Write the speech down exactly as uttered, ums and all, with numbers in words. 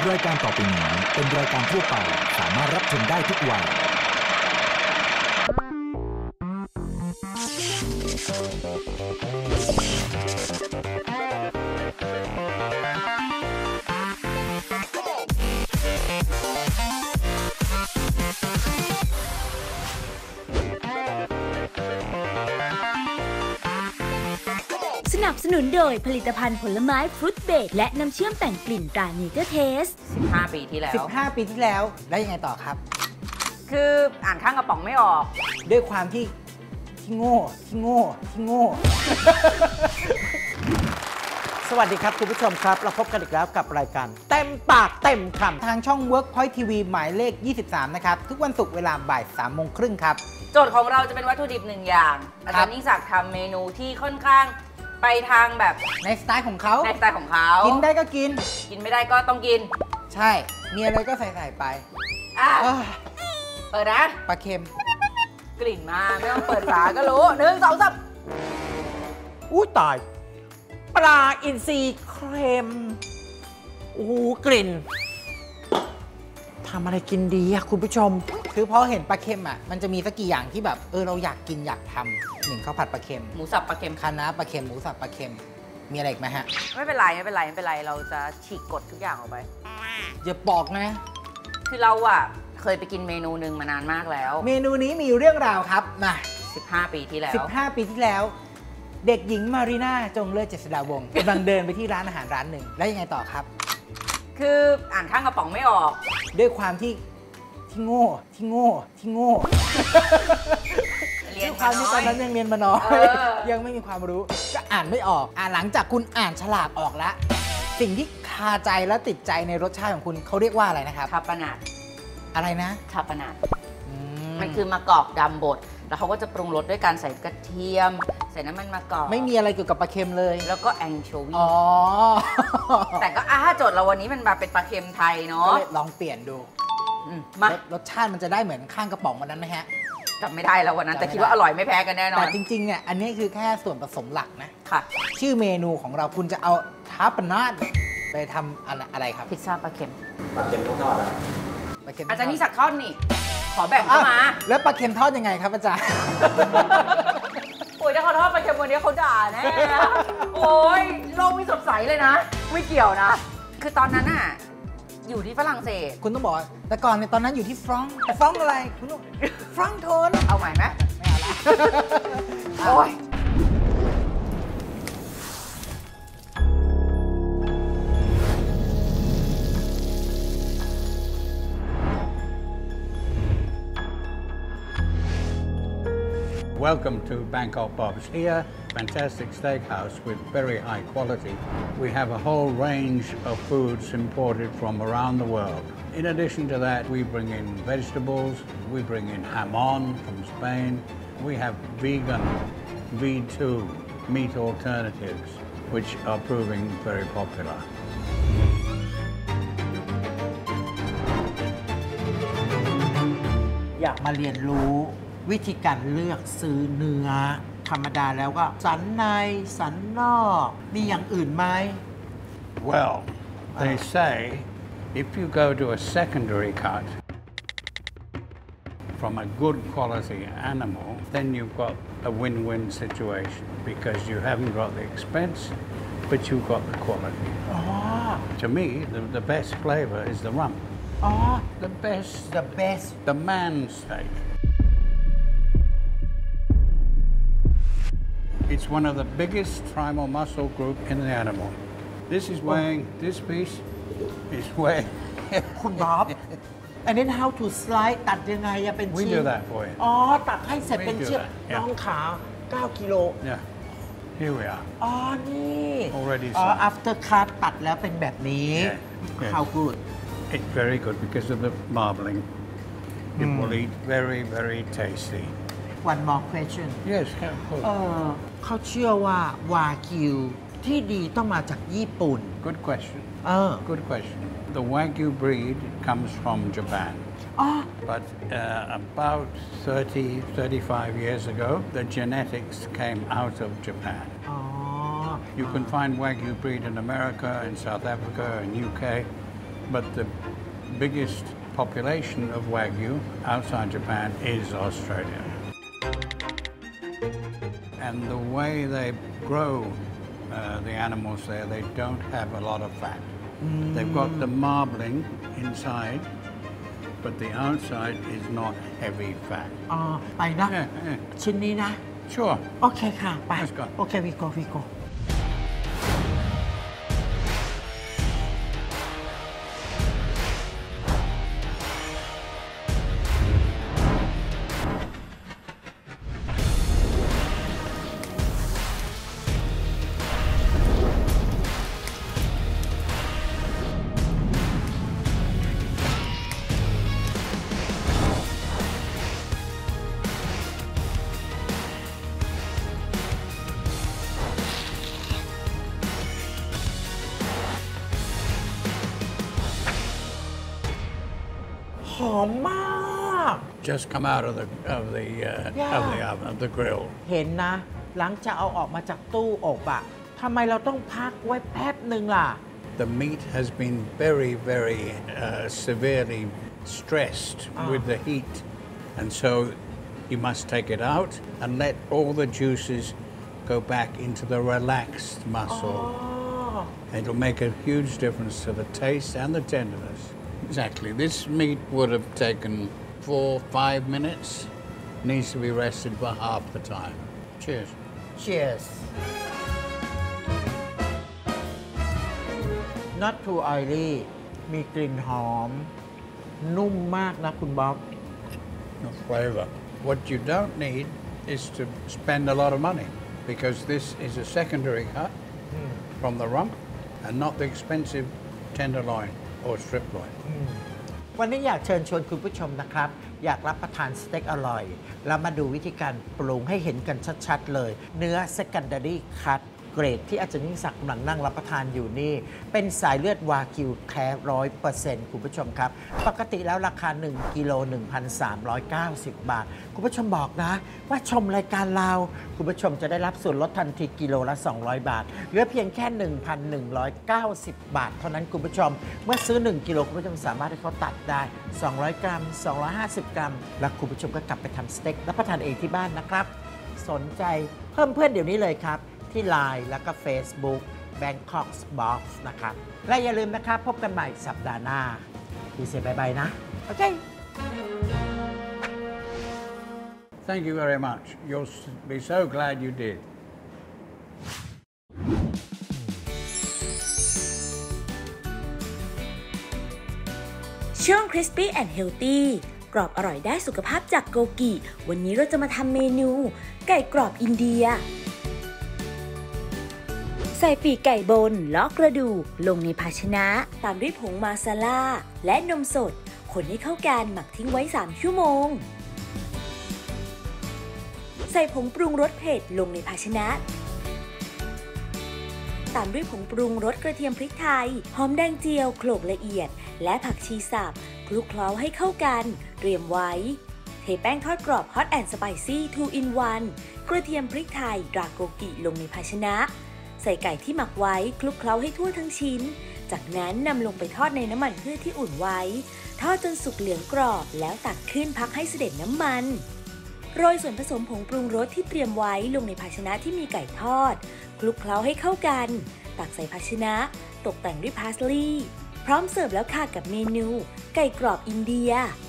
รายการต่อไปนี้เป็นรายการทั่วไปสามารถรับชมได้ทุกวัยสนับสนุนโดยผลิตภัณฑ์ผลไม้ฟรุตเบรดและน้ำเชื่อมแต่งกลิ่นตราเนเจอร์เทสสิบห้าปีที่แล้วสิบห้าปีที่แล้วแล้วยังไงต่อครับคืออ่านข้างกระป๋องไม่ออกด้วยความที่ที่โง่ที่โง่ที่โง่ สวัสดีครับคุณผู้ชมครับเราพบกันอีกแล้วกับรายการเต็มปากเต็มคำทางช่อง Workpoint ที วี หมายเลขยี่สิบสามนะครับทุกวันศุกร์เวลาบ่ายสามโมงครึ่งครับโจทย์ของเราจะเป็นวัตถุดิบหนึ่งอย่างอาจารย์ยิ่งศักดิ์ทำเมนูที่ค่อนข้างไปทางแบบในสไตล์ของเขาในสไตล์ของเขากินได้ก็กินกินไม่ได้ก็ต้องกินใช่มีอะไรก็ใส่ใส่ไปอ่ะเปิดนะปลาเค็มกลิ่นมาไม่ต้องเปิดฝาก็รู้หนึ่งสองสามอู้ตายปลาอินทรีเค็มโอ้โหกลิ่นทำอะไรกินดีอะคุณผู้ชมคือพอเห็นปลาเค็มอะมันจะมีสักกี่อย่างที่แบบเออเราอยากกินอยากทำหนึ่งข้าวผัดปลาเค็มหมูสับปลาเค็มคะน้าปลาเค็มหมูสับปลาเค็มมีอะไรอีกไหมฮะไม่เป็นไรไม่เป็นไรไม่เป็นไรเราจะฉีกกฎทุกอย่างออกไปอย่าบอกนะคือเราอะเคยไปกินเมนูหนึ่งมานานมากแล้วเมนูนี้มีเรื่องราวครับมาสิบห้าปีที่แล้วสิบห้าปีที่แล้วเด็กหญิงมารีน่าจงเลิศเจษฎาวงศ์กำลังเดินไปที่ร้านอาหารร้านหนึ่งแล้วยังไงต่อครับคืออ่านข้างกระป๋องไม่ออกด้วยความที่ที่โง่ที่โง่ที่โง่เรียนความที่ตอนนั้นยังเรียนมาน้อยยังไม่มีความรู้ก็อ่านไม่ออกอ่านหลังจากคุณอ่านฉลากออกแล้วสิ่งที่คาใจและติดใจในรสชาติของคุณเขาเรียกว่าอะไรนะครับคาปนาดอะไรนะคาปนาดมันคือมะกอกดำบดแล้วเขาก็จะปรุงรสด้วยการใส่กระเทียมใส่น้ำมันมะกอกไม่มีอะไรเกี่ยวกับปลาเค็มเลยแล้วก็แองโชวีอ๋อแต่ก็อาโจทย์เราวันนี้มันมาเป็นปลาเค็มไทยเนาะลองเปลี่ยนดูมารสชาติมันจะได้เหมือนข้างกระป๋องวันนั้นไหมฮะจำไม่ได้แล้ววันนั้นแต่คิดว่าอร่อยไม่แพ้กันแน่นอนแต่จริงๆเนี่ยอันนี้คือแค่ส่วนผสมหลักนะค่ะชื่อเมนูของเราคุณจะเอาทาปนาดไปทำอะไรครับพิซซ่าปลาเค็มปลาเค็มทอดอะอาจารย์นี่สักทอดนี่ขอแบ่งเข้ามาแล้วปลาเค็มทอดยังไงครับอาจารย์โอ้ยถ้าเขาทอดปลาเค็มวันนี้เขาด่าแน่โอ้ยโลกไม่สดใสเลยนะไม่เกี่ยวนะคือตอนนั้นน่ะอยู่ที่ฝรั่งเศสคุณต้องบอกแต่ก่อนในตอนนั้นอยู่ที่ฟรองก์ฟรองก์อะไรคุณต้องฟรองก์โทนเอาใหม่ไหมไม่เอาละโอ้ย Welcome to Bangkok Bob's. Here, fantastic steakhouse with very high quality. We have a whole range of foods imported from around the world. In addition to that, we bring in vegetables, we bring in jamon from Spain. We have vegan V two meat alternatives, which are proving very popular. อยากมาเรียนรู้วิธีการเลือกซื้อเนื้อธรรมดาแล้วก็สันในสันนอกมีอย่างอื่นไหม Well, they say if you go to a secondary cut from a good quality animal, then you've got a win-win situation because you haven't got the expense, but you've got the quality. Oh. To me, the, the best flavor is the rump. Oh. The best. The best. The man steak.It's one of the biggest primal muscle group in the animal. This is weighing, this piece is weighing. คุณบ๊อบ and then how to slice ตัดยังไงเป็นชิ้น We do that for you. อ๋อตัดให้เสร็จเป็นชิ้นน้องขาเก้ากิโล Yeah. Here we are. อ๋อนี่ Already. อ๋อ after cut ตัดแล้วเป็นแบบนี้ Yeah. How good? It's very good because of the marbling. It will eat very, very tasty.One more question. Yes, of course. เออเขาเชื่อว่าวากิวที่ดีต้องมาจากญี่ปุ่น Good question. เออ Good question. The Wagyu breed comes from Japan. อ๋อ But uh, about thirty, thirty-five years ago, the genetics came out of Japan. อ๋อ You can find Wagyu breed in America, in South Africa, in U K, but the biggest population of Wagyu outside Japan is Australia. And the way they grow uh, the animals there, they don't have a lot of fat. Mm. They've got the marbling inside, but the outside is not heavy fat. อ๋อไปนะ Yeah, yeah. ชิ้นนี้นะ Sure. โอเคค่ะ ไป Let's go. โอเควีโกวีโกหอมมาก Just come out of the of the uh, Yeah. of the oven, of the grill. เห็นนะ หลังจากเอาออกมาจากตู้อบอะทำไมเราต้องพักไว้แป๊บหนึ่งล่ะ The meat has been very, very uh, severely stressed Ah. with the heat, and so you must take it out and let all the juices go back into the relaxed muscle. อ๋อ It'll make a huge difference to the taste and the tenderness. Exactly. This meat would have taken four, five minutes. Needs to be rested for half the time. Cheers. Cheers not too oily มีกลิ่นหอม นุ่มมากนะคุณบ๊อบ The flavor. What you don't need is to spend a lot of money because this is a secondary cut from the rump and not the expensive tenderloin or strip loin. วันนี้อยากเชิญชวนคุณผู้ชมนะครับ อยากรับประทานสเต็กอร่อย แล้วมาดูวิธีการปรุงให้เห็นกันชัดๆเลย เนื้อ secondary cut เกรดที่อาจารย์ยิ่งศักดิ์กำลังนั่งรับประทานอยู่นี่ เป็นสายเลือดวากิวแท้ร้อยเปอร์เซ็นต์คุณผู้ชมครับ ปกติแล้วราคา หนึ่งกิโล หนึ่งพันสามร้อยเก้าสิบ บาท คุณผู้ชมบอกนะ ว่าชมรายการเรา คุณผู้ชมจะได้รับส่วนลดทันทีกิโลละ สองร้อย บาท เหลือเพียงแค่ หนึ่งพันหนึ่งร้อยเก้าสิบ บาท เท่านั้นคุณผู้ชม เมื่อซื้อ หนึ่งกิโลคุณผู้ชมสามารถให้เขาตัดได้ สองร้อย กรัม สองร้อยห้าสิบ กรัม แล้วคุณผู้ชมก็กลับไปทำสเต็กรับประทานเองที่บ้านนะครับ สนใจเพิ่มเพื่อนเดี๋ยวนี้เลยครับ ที่ ไลน์ แล้วก็ Facebook Bangkok Box นะครับ และอย่าลืมนะครับ พบกันใหม่สัปดาห์หน้าดีเซบายบายนะ โอเค Thank you very much. You'll be so glad you did. ช่วง Crispy and Healthy กรอบอร่อยได้สุขภาพจากโกกิ วันนี้เราจะมาทำเมนูไก่กรอบอินเดีย ใส่ปีกไก่บนเลาะกระดูกลงในภาชนะ ตามด้วยผงมาซาล่าและนมสด คนให้เข้ากันหมักทิ้งไว้ สาม ชั่วโมง ใส่ผงปรุงรสเผ็ดลงในภาชนะ ตามด้วยผงปรุงรสกระเทียมพริกไทย หอมแดงเจียวโขลกละเอียด และผักชีสับคลุกเคล้าให้เข้ากัน เตรียมไว้ เทแป้งทอดกรอบ Hot and Spicy ทู อิน วัน กระเทียมพริกไทยดราโกกิลงในภาชนะ ใส่ไก่ที่หมักไว้คลุกเคล้าให้ทั่วทั้งชิ้น จากนั้นนำลงไปทอดในน้ำมันพืชที่อุ่นไว้ ทอดจนสุกเหลืองกรอบแล้วตักขึ้นพักให้เสด็จน้ำมัน โรยส่วนผสมผงปรุงรสที่เตรียมไว้ลงในภาชนะที่มีไก่ทอด คลุกเคล้าให้เข้ากัน ตักใส่ภาชนะ ตกแต่งด้วยพาสลีย์พร้อมเสิร์ฟแล้วค่ะกับเมนูไก่กรอบอินเดีย